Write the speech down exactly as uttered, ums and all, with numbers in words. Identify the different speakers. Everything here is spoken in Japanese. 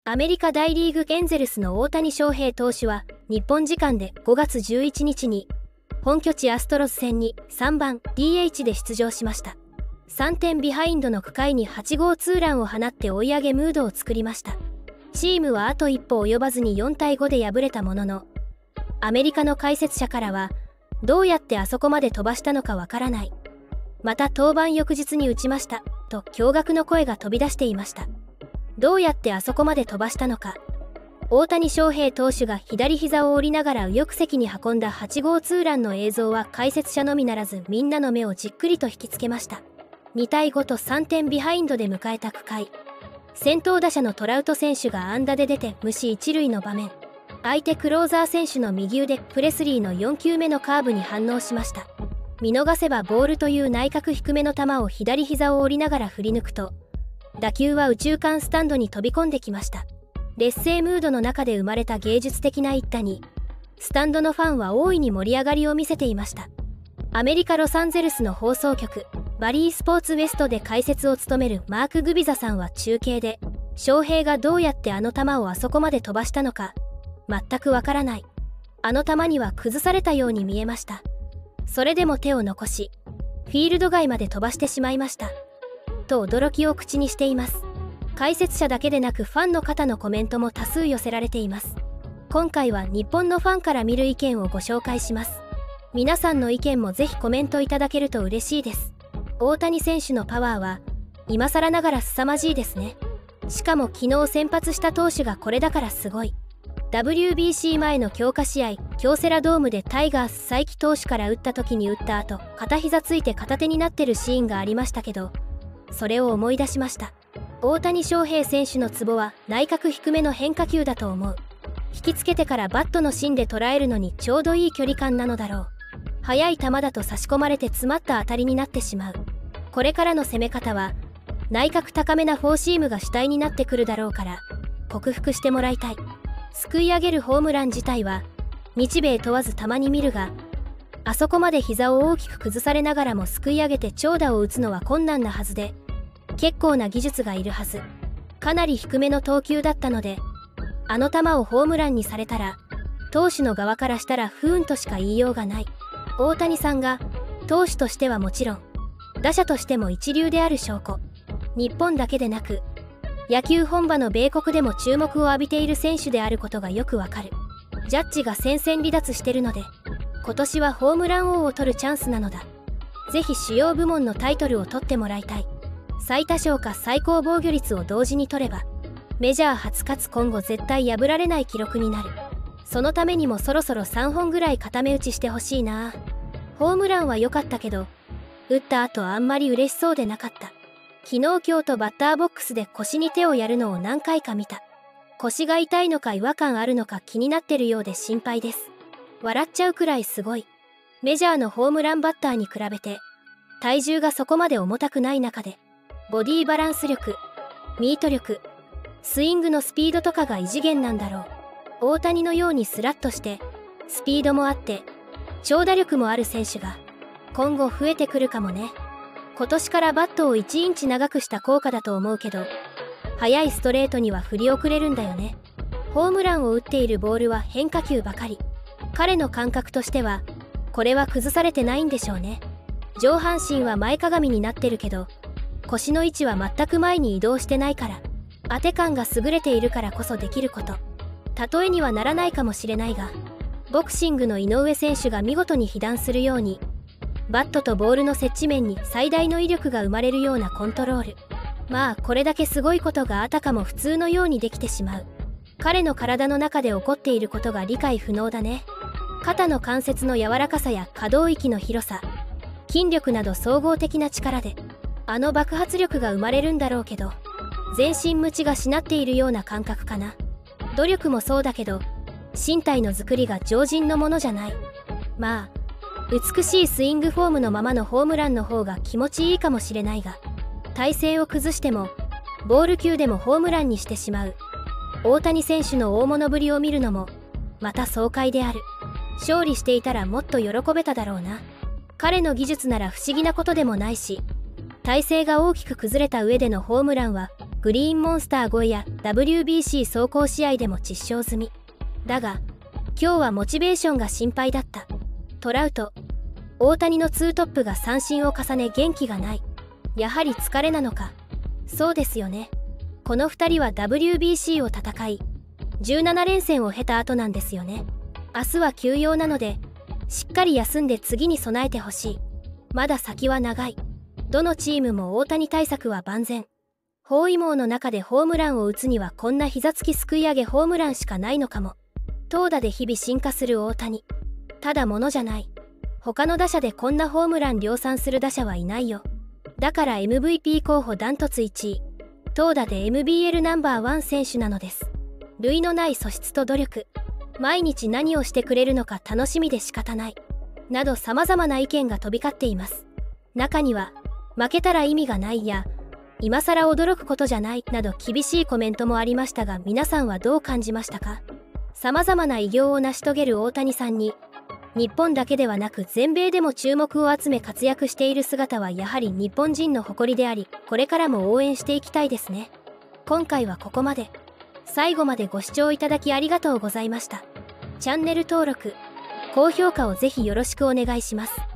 Speaker 1: アメリカ大リーグエンゼルスの大谷翔平投手は日本時間でごがつじゅういちにちに本拠地アストロズ戦にさんばん ディーエイチ で出場しました。さんてんビハインドのくかいにはちごうツーランを放って追い上げムードを作りました。チームはあと一歩及ばずによんたいごで敗れたものの、アメリカの解説者からはどうやってあそこまで飛ばしたのかわからない、また登板翌日に打ちましたと驚愕の声が飛び出していました。どうやってあそこまで飛ばしたのか。大谷翔平投手が左膝を折りながら右翼席に運んだはちごうツーランの映像は解説者のみならずみんなの目をじっくりと引きつけました。にたいごとさんてんビハインドで迎えたくかい、先頭打者のトラウト選手が安打で出て無視一塁の場面、相手クローザー選手の右腕プレスリーのよんきゅうめのカーブに反応しました。見逃せばボールという内角低めの球を左膝を折りながら振り抜くと、打球は右中間スタンドに飛び込んできました。劣勢ムードの中で生まれた芸術的な一打に、スタンドのファンは大いに盛り上がりを見せていました。アメリカ・ロサンゼルスの放送局バリースポーツウエストで解説を務めるマーク・グビザさんは中継で、翔平がどうやってあの球をあそこまで飛ばしたのか全くわからない、あの球には崩されたように見えました、それでも手を残しフィールド外まで飛ばしてしまいましたと驚きを口にしています。解説者だけでなくファンの方のコメントも多数寄せられています。今回は日本のファンから見る意見をご紹介します。皆さんの意見もぜひコメントいただけると嬉しいです。大谷選手のパワーは今更ながら凄まじいですね。しかも昨日先発した投手がこれだからすごい。 ダブリュービーシー 前の強化試合京セラドームでタイガース才木投手から打った時に打った後片膝ついて片手になってるシーンがありましたけど、それを思い出しました。大谷翔平選手のツボは内角低めの変化球だと思う。引きつけてからバットの芯で捉えるのにちょうどいい距離感なのだろう。速い球だと差し込まれて詰まった当たりになってしまう。これからの攻め方は内角高めなフォーシームが主体になってくるだろうから克服してもらいたい。すくい上げるホームラン自体は日米問わずたまに見るが、あそこまで膝を大きく崩されながらもすくい上げて長打を打つのは困難なはずで、結構な技術がいるはず。かなり低めの投球だったので、あの球をホームランにされたら投手の側からしたら不運としか言いようがない。大谷さんが投手としてはもちろん打者としても一流である証拠。日本だけでなく野球本場の米国でも注目を浴びている選手であることがよくわかる。ジャッジが戦線離脱してるので今年はホームラン王を取るチャンスなのだ。ぜひ主要部門のタイトルを取ってもらいたい。最多勝か最高防御率を同時に取ればメジャー初かつ今後絶対破られない記録になる。そのためにもそろそろさんぼんぐらい固め打ちしてほしいな。ホームランは良かったけど打った後あんまり嬉しそうでなかった。昨日今日とバッターボックスで腰に手をやるのを何回か見た。腰が痛いのか違和感あるのか気になってるようで心配です。笑っちゃうくらいすごい。メジャーのホームランバッターに比べて体重がそこまで重たくない中でボディバランス力、ミート力、スイングのスピードとかが異次元なんだろう。大谷のようにスラッとしてスピードもあって長打力もある選手が今後増えてくるかもね。今年からバットをいちインチ長くした効果だと思うけど、速いストレートには振り遅れるんだよね。ホームランを打っているボールは変化球ばかり。彼の感覚としてはこれは崩されてないんでしょうね。上半身は前かがみになってるけど腰の位置は全く前に移動してないから、当て感が優れているからこそできること。例えにはならないかもしれないが、ボクシングの井上選手が見事に被弾するようにバットとボールの接地面に最大の威力が生まれるようなコントロール。まあこれだけすごいことがあたかも普通のようにできてしまう。彼の体の中で起こっていることが理解不能だね。肩の関節の柔らかさや可動域の広さ、筋力など総合的な力であの爆発力が生まれるんだろうけど、全身ムチがしなっているような感覚かな。努力もそうだけど身体の作りが常人のものじゃない。まあ美しいスイングフォームのままのホームランの方が気持ちいいかもしれないが、体勢を崩してもボール球でもホームランにしてしまう大谷選手の大物ぶりを見るのもまた爽快である。勝利していたらもっと喜べただろうな。彼の技術なら不思議なことでもないし、体勢が大きく崩れた上でのホームランはグリーンモンスター超えや ダブリュービーシー 走行試合でも実証済み。だが今日はモチベーションが心配だった。トラウト、大谷のツートップが三振を重ね元気がない。やはり疲れなのか。そうですよね。このふたりは ダブリュービーシー を戦いじゅうなな連戦を経た後なんですよね。明日は休養なのでしっかり休んで次に備えてほしい。まだ先は長い。どのチームも大谷対策は万全。包囲網の中でホームランを打つにはこんな膝つきすくい上げホームランしかないのかも。投打で日々進化する大谷。ただものじゃない。他の打者でこんなホームラン量産する打者はいないよ。だから エムブイピー 候補ダントツいちい。投打で エムビーエル ナンバーワン選手なのです。類のない素質と努力。毎日何をしてくれるのか楽しみで仕方ない。など様々な意見が飛び交っています。中には、負けたら意味がないや、今更驚くことじゃないなど厳しいコメントもありましたが、皆さんはどう感じましたか？様々な偉業を成し遂げる大谷さんに、日本だけではなく全米でも注目を集め活躍している姿はやはり日本人の誇りであり、これからも応援していきたいですね。今回はここまで。最後までご視聴いただきありがとうございました。チャンネル登録、高評価をぜひよろしくお願いします。